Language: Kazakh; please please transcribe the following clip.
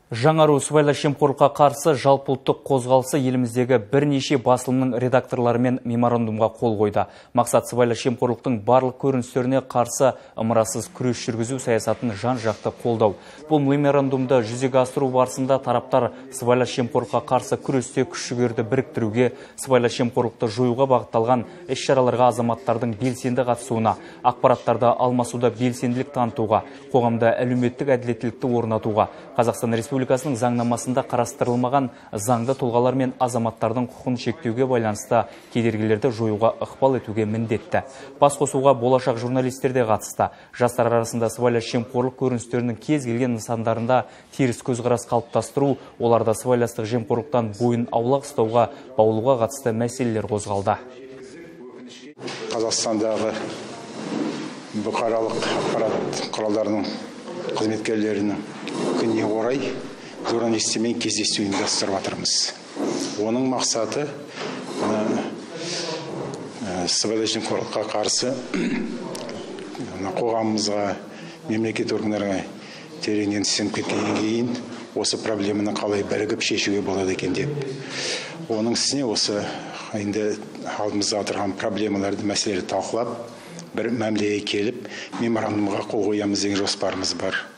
Жаңару сыбайлас жемқорлыққа қарсы жалпыұлттық қозғалысы еліміздегі бірнеше басылымның редакторларымен меморандумға қол қойды. Мақсат сыбайлас жемқорлықтың барлық көріністеріне қарсы ымырасыз күрес жүргізу саясатын жан-жақты қолдау. Бұл меморандумды жүзеге асыру барысында тараптар сыбайлас жемқорлыққа қарсы күресте күш-жігерді біріктіруге, сыбайлас жемқорлықты жоюға бағытталған іс-шараларға азаматтардың белсенді қатысуына, ақпараттарды алмасуда белсенділік танытуға, қоғамда әлеуметтік әділеттілікті орнатуға, Қазақстан Республикасының заңнамасында қарастырылмаған заңды тұлғалар мен азаматтардың құқын шектеуге байланысты кедергілерді жоюға ықпал етуге міндетті. Басқосуға болашақ журналистер де қатысты. Жастар арасында сыбайлас жемқорлық көріністерінің кез келген нысандарында теріс көзқарас қалыптастыру, оларда сыбайластық жемқорлықтан бойын аулақ ұстауға, баулуға қатысты мәселелер қозғалды. Қазақстандағы бұқаралық ақпарат құралдарының қызметкерлерінің күніне орай журналистермен кездесу ұйымдастырып жатырмыз. Оның мақсаты сыбайлас жемқорлыққа қарсы қоғамымызға, мемлекет органдарға тереңнен сіңіп кеткеннен кейін осы проблеманы қалай бірігіп шешуге болады екен деп. Оның үстіне осы енді алдымызда отырған проблемаларды, мәселелерді талқылап, бір мәмілеге келіп, меморандумға қол қоямыз деген жоспарымыз бар.